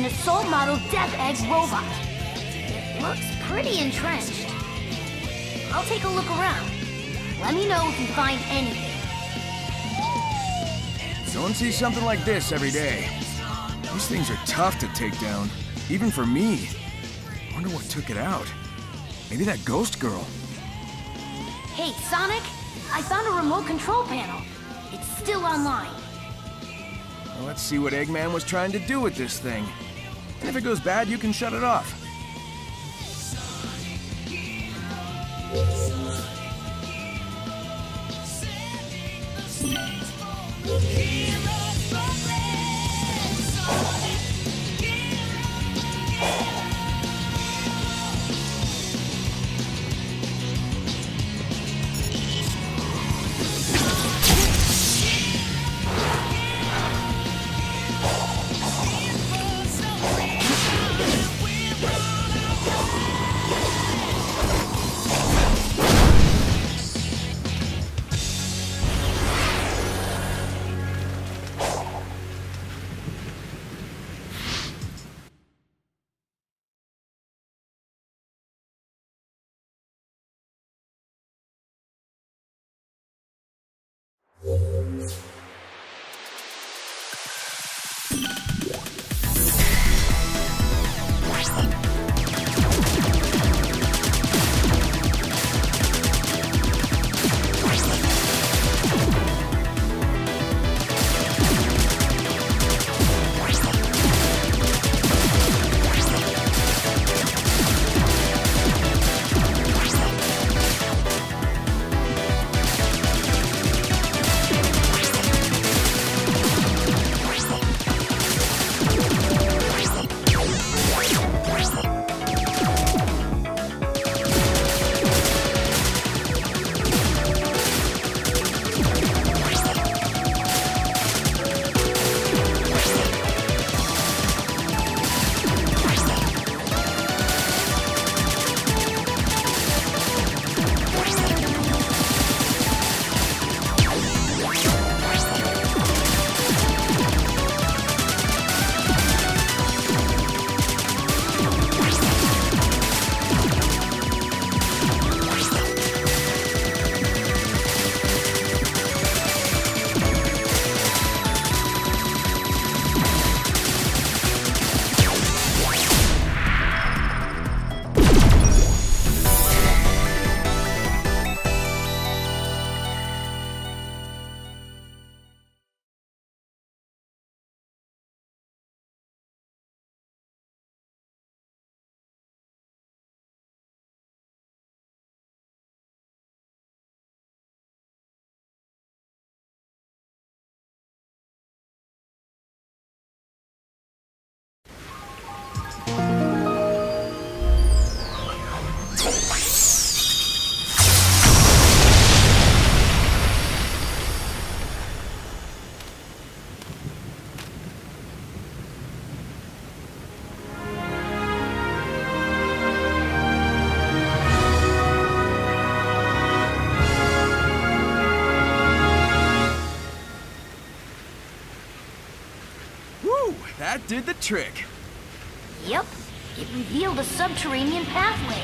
assault model Death Egg robot. It looks pretty entrenched. I'll take a look around. Let me know if you find anything. Don't see something like this every day. These things are tough to take down, even for me. Wonder what took it out. Maybe that ghost girl. Hey, Sonic! I found a remote control panel. It's still online. Well, let's see what Eggman was trying to do with this thing. And if it goes bad, you can shut it off. That did the trick. Yep, it revealed a subterranean pathway.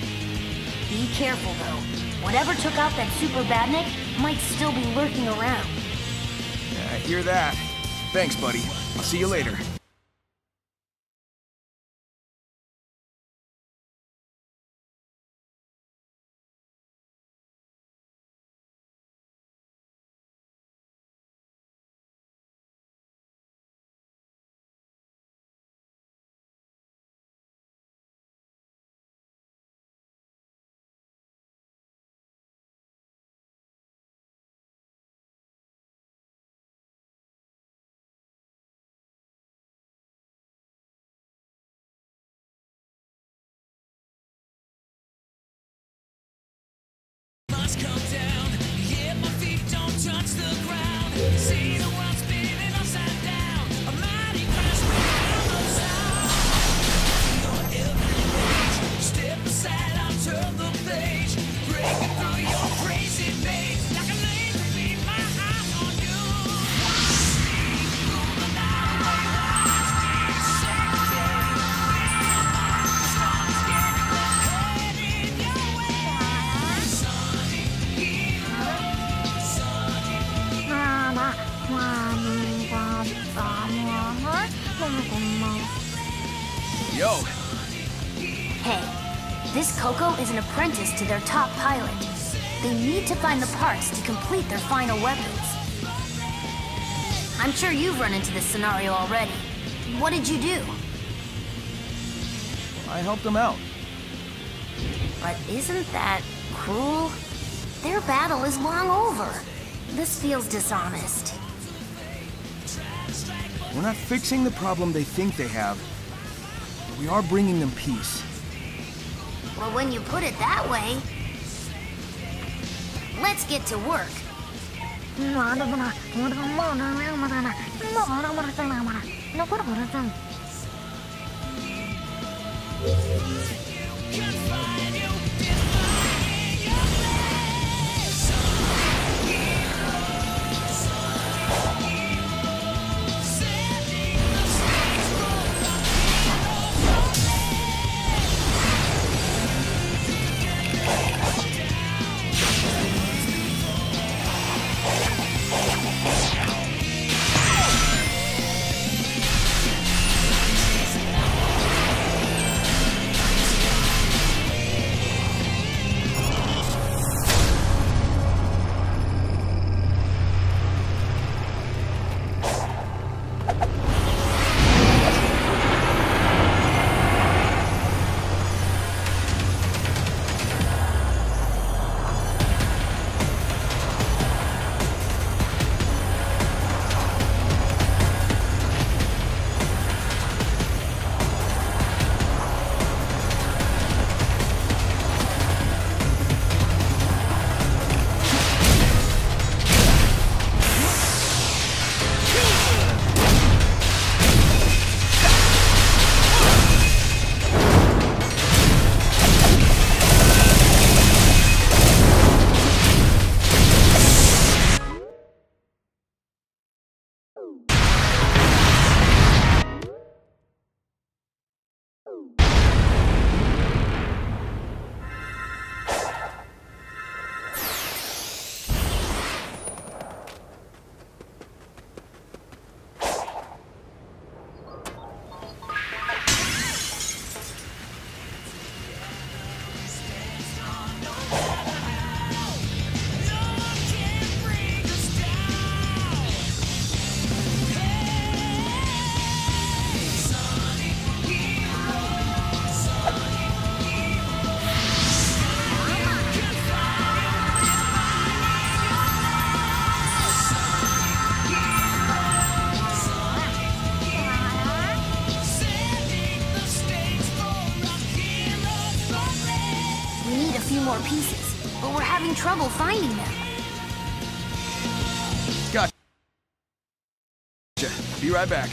Be careful, though. Whatever took out that Super Badnik might still be lurking around. I hear that. Thanks, buddy. I'll see you later. Come down, yeah, my feet don't touch the ground. See the world spinning upside down. A mighty crash without no sound. Your every page, step aside, I'll turn the page. Breaking through your crazy maze. Like a laser beam, my eyes on you. See through the night, watch me shake. Coco is an apprentice to their top pilot. They need to find the parts to complete their final weapons. I'm sure you've run into this scenario already. What did you do? I helped them out. But isn't that cruel? Their battle is long over. This feels dishonest. We're not fixing the problem they think they have. We are bringing them peace. Well, when you put it that way, let's get to work. More pieces, but we're having trouble finding them. Gotcha. Be right back.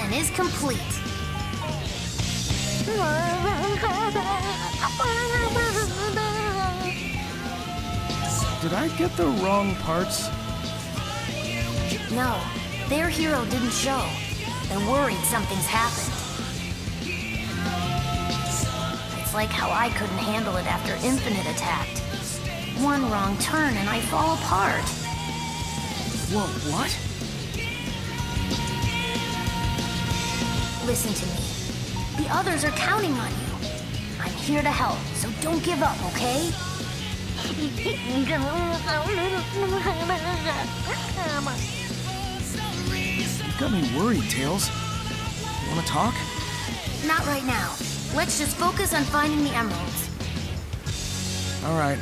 mission is complete. Did I get the wrong parts? No, their hero didn't show. They're worried something's happened. It's like how I couldn't handle it after Infinite attacked. One wrong turn and I fall apart. Whoa, what? Listen to me. The others are counting on you. I'm here to help, so don't give up, okay? You got me worried, Tails. Wanna talk? Not right now. Let's just focus on finding the emeralds. All right.